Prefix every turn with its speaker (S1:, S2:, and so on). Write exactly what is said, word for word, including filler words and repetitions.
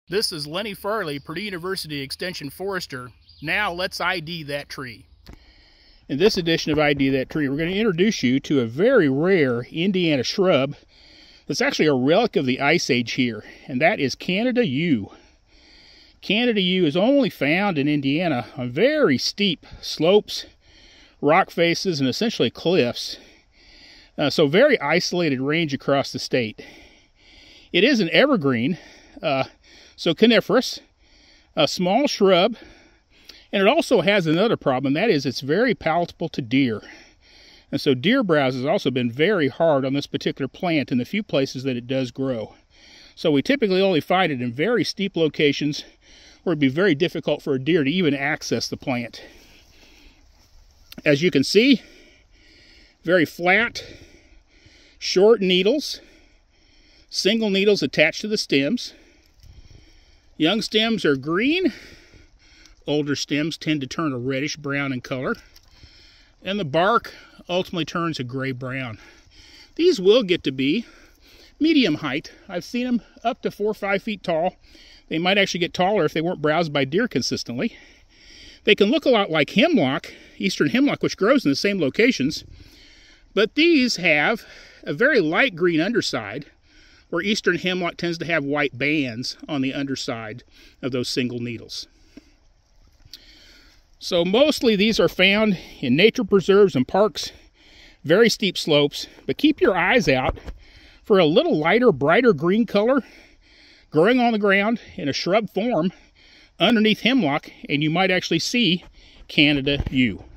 S1: This is Lenny Farley, Purdue University Extension Forester. Now let's I D that tree. In this edition of I D That Tree, we're going to introduce you to a very rare Indiana shrub that's actually a relic of the Ice Age here, and that is Canada yew. Canada yew is only found in Indiana on very steep slopes, rock faces, and essentially cliffs. Uh, so very isolated range across the state. It is an evergreen, uh, so coniferous, a small shrub, and it also has another problem. That is, it's very palatable to deer. And so deer browse has also been very hard on this particular plant in the few places that it does grow. So we typically only find it in very steep locations where it'd be very difficult for a deer to even access the plant. As you can see, very flat, short needles, single needles attached to the stems. Young stems are green. Older stems tend to turn a reddish brown in color. And the bark ultimately turns a gray-brown. These will get to be medium height. I've seen them up to four or five feet tall. They might actually get taller if they weren't browsed by deer consistently. They can look a lot like hemlock, eastern hemlock, which grows in the same locations. But these have a very light green underside, where eastern hemlock tends to have white bands on the underside of those single needles. So mostly these are found in nature preserves and parks, very steep slopes, but keep your eyes out for a little lighter, brighter green color growing on the ground in a shrub form underneath hemlock, and you might actually see Canada yew.